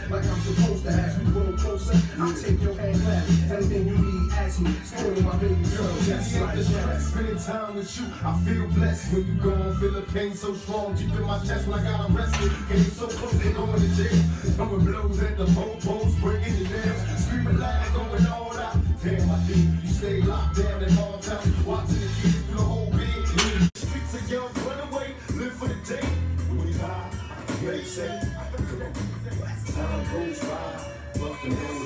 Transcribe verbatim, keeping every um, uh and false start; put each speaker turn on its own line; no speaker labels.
like I'm supposed to have. We roll closer, I'll take your hand back. Anything you need, ask me. Spoil my baby girl, just like that.
Spending time with you, I feel blessed. When you gone, feel the pain so strong deep in my chest when I got arrested. Getting so close to going to jail. Throwing blows at the po-pos, breaking your nails, screaming loud, going all out. Damn, I think you stay locked down at all times, watching the kids through the whole bed. Streets of young, run away, live for the day. When you high, ready, say, time goes by, buffing